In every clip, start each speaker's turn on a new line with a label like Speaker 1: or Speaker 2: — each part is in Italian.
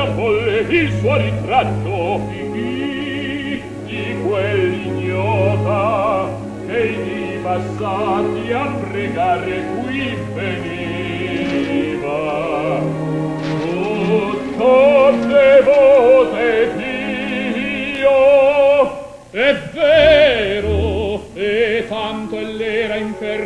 Speaker 1: la folle il suo ritratto di quell'ignota che i passati a pregare qui veniva. Tutto devote Dio, è vero, e tanto l'era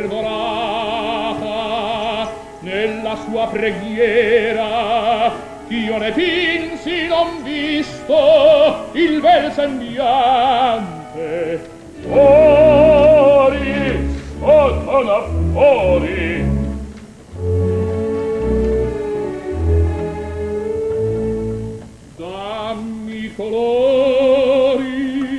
Speaker 1: impervorata nella sua preghiera, ch'io ne pinsi non visto il bel sembiante. Fuori, Sotona, fuori! Dammi colori.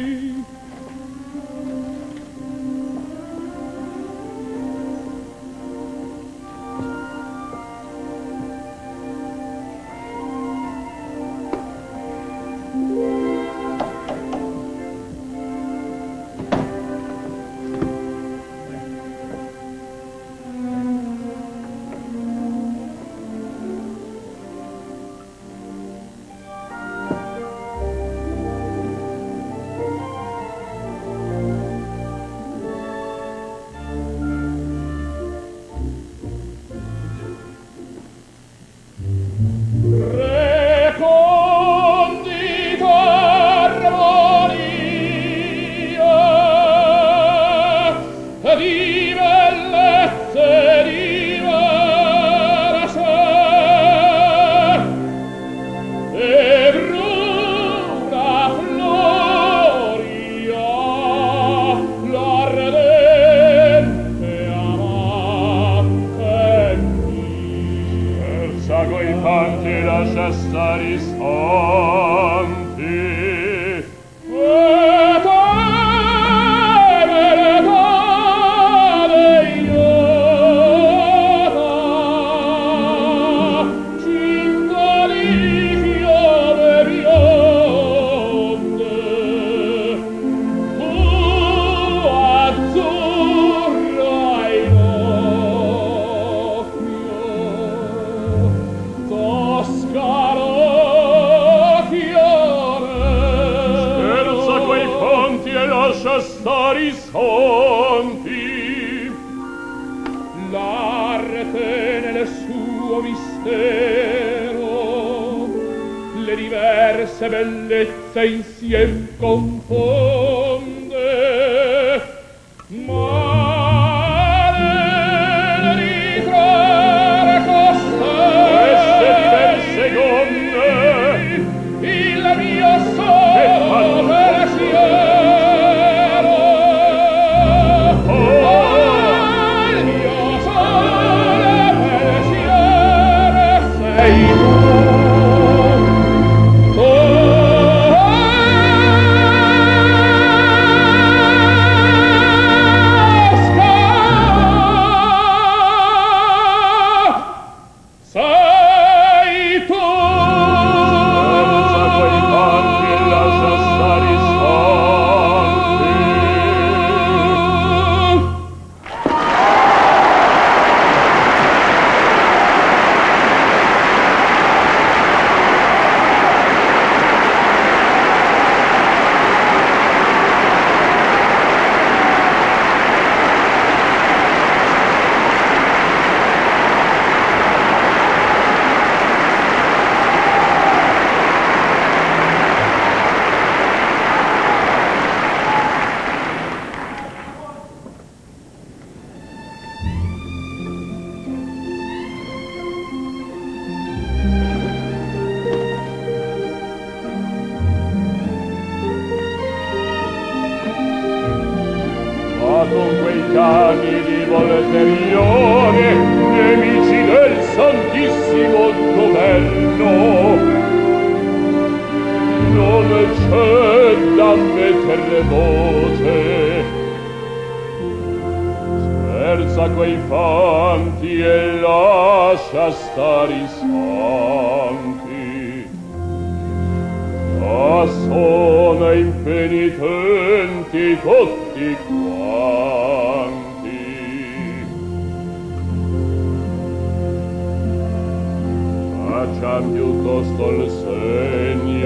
Speaker 1: Bellezze insieme confonde, ma nel ritrare queste diverse gonne il mio solo pensiero, il mio solo pensiero sei tu. Con quei cani di Volterione, nemici del Santissimo Governo, non c'è da mettere voce. Scherza quei fanti e lascia stare i santi. Ah, sono impenitenti tutti quanti. Facciam più piuttosto il segno